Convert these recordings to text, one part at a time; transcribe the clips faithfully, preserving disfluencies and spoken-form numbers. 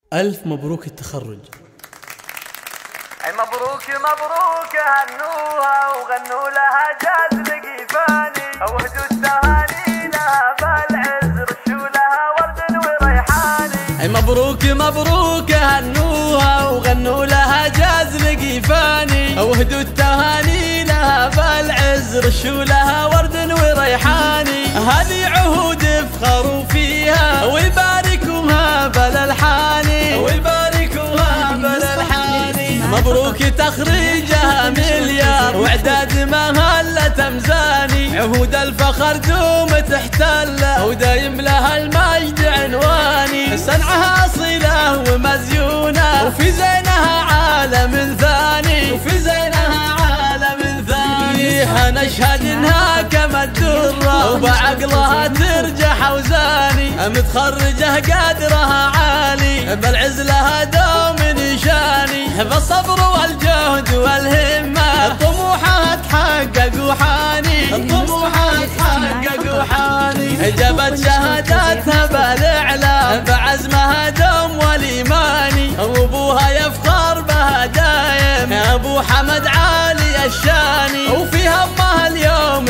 ألف مبروك التخرج. أي مبروك مبروك هنوها وغنوا لها جاز لقيفاني، وهدوا التهاني لها بالعز رشوا لها ورد وريحاني. أي مبروك مبروك هنوها وغنوا لها جاز لقيفاني، وهدوا التهاني لها بالعز رشوا لها ورد وريحاني. هذه عهود افخروا فيها ويباركوها بالالحاني ويباركوها بالالحاني. مبروك تخريجها مليار واعداد مهلة مزاني، عهود الفخر دوم تحتله ودايم لها المجد عنواني. صنعها صلة ومزيونة وفي زينها عالم ثاني وفي زينها عالم ثاني. نشهد انها كما الدرة وبعقلها ترجح اوزاني، متخرجه قدرها عالي بالعز لها دوم نشاني. بالصبر والجهد والهمة طموحها تحقق وحاني طموحها تحقق وحاني. جابت شهاداتها بالاعلام بعزمها دوم والايماني، وابوها يفخر بها دايم يا ابو حمد عالي الشاني. وفي همها اليوم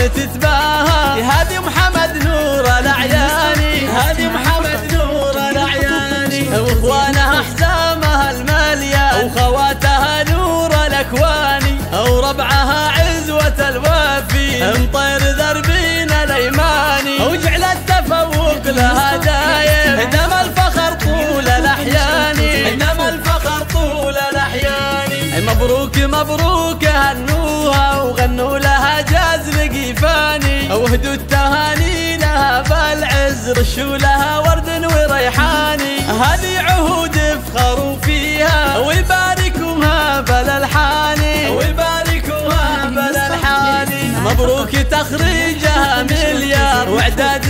تتباهى هذه محمد نور الاعياني هذه محمد نور الاعياني. واخوانها حزامها الماليه وخواتها نور الاكواني، وربعها عزوه الوافي مطير ذربين الايماني. وجعل التفوق لها دايم دم الفخر طول الاحيان دم الفخر طول الاحيان. مبروك مبروك هنوها وغنوا لها جاز لقيفاني، وهدوا التهاني لها بالعز رشوا لها ورد وريحاني. هذه عهود افخروا فيها ويباركوها بالالحاني ويباركوها بالالحاني. مبروك تخريجها مليار واعداد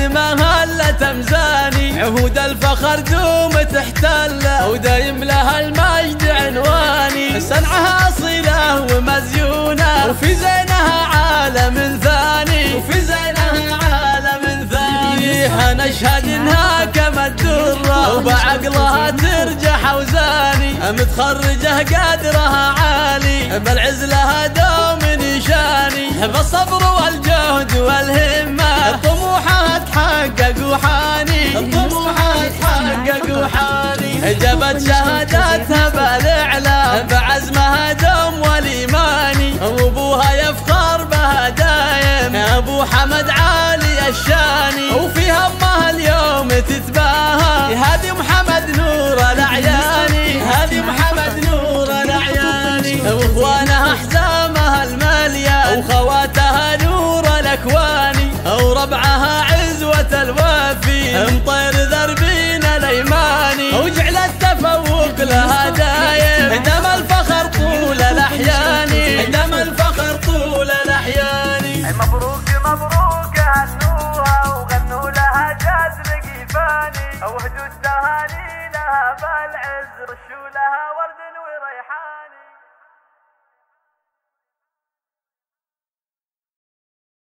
مهلة مزاني، عهود الفخر دوم تحتله ودايم لها المجد عنواني. صنعها صلة ومزيونة وفي زينها عالم ثاني وفي زينها عالم ثاني. نشهد انها كما الدرة وبعقلها ترجح اوزاني، متخرجه قدرها عالي بالعز لها دوم نشاني. بالصبر والجهد والهمة طموحها تحقق وحاني طموحها تحقق وحاني. جابت شهاداتها بالاعلام بعزمها دوم والايماني، وابوها يفخر بها دايم يا ابو حمد عالي الشاني. وفي همها اليوم تتباهى هذه محمد نور الاعياني هذه محمد نور الاعياني. واخوانها حزامها الماليه وخواتها نور الاكواني، وربعها عزوه الوافي مطير ذربين الايماني. وجعل التفوق لها دايم دم الفخر طول الاحيان دم الفخر طول الاحيان. مبروك مبروك هنوها وغنوا لها جاز لقيفاني، وهدوا التهاني لها بالعز رشوا لها ورد